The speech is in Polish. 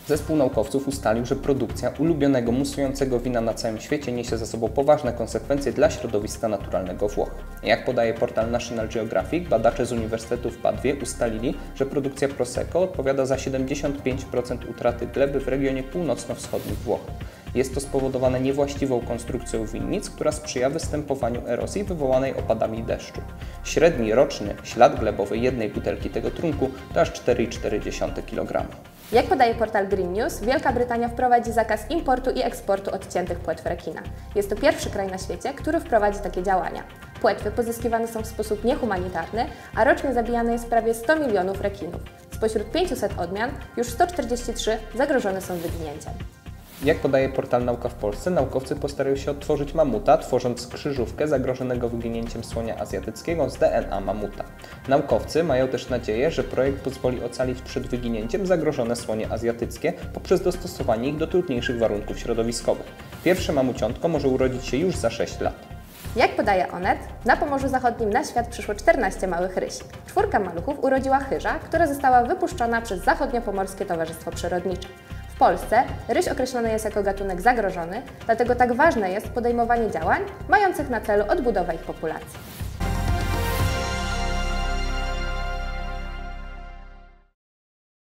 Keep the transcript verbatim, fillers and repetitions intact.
Zespół naukowców ustalił, że produkcja ulubionego musującego wina na całym świecie niesie za sobą poważne konsekwencje dla środowiska naturalnego Włoch. Jak podaje portal National Geographic, badacze z Uniwersytetu w Padwie ustalili, że produkcja Prosecco odpowiada za siedemdziesiąt pięć procent utraty gleby w regionie północno-wschodnich Włoch. Jest to spowodowane niewłaściwą konstrukcją winnic, która sprzyja występowaniu erozji wywołanej opadami deszczu. Średni roczny ślad glebowy jednej butelki tego trunku to aż cztery przecinek cztery kilograma. Jak podaje portal Green News, Wielka Brytania wprowadzi zakaz importu i eksportu odciętych płetw rekina. Jest to pierwszy kraj na świecie, który wprowadzi takie działania. Płetwy pozyskiwane są w sposób niehumanitarny, a rocznie zabijane jest prawie sto milionów rekinów. Spośród pięciuset odmian już sto czterdzieści trzy zagrożone są wyginięciem. Jak podaje portal Nauka w Polsce, naukowcy postarają się odtworzyć mamuta, tworząc krzyżówkę zagrożonego wyginięciem słonia azjatyckiego z D N A mamuta. Naukowcy mają też nadzieję, że projekt pozwoli ocalić przed wyginięciem zagrożone słonie azjatyckie poprzez dostosowanie ich do trudniejszych warunków środowiskowych. Pierwsze mamuciątko może urodzić się już za sześć lat. Jak podaje Onet, na Pomorzu Zachodnim na świat przyszło czternaście małych rysi. Czwórka maluchów urodziła chyża, która została wypuszczona przez Zachodniopomorskie Towarzystwo Przyrodnicze. W Polsce ryś określony jest jako gatunek zagrożony, dlatego tak ważne jest podejmowanie działań mających na celu odbudowę ich populacji.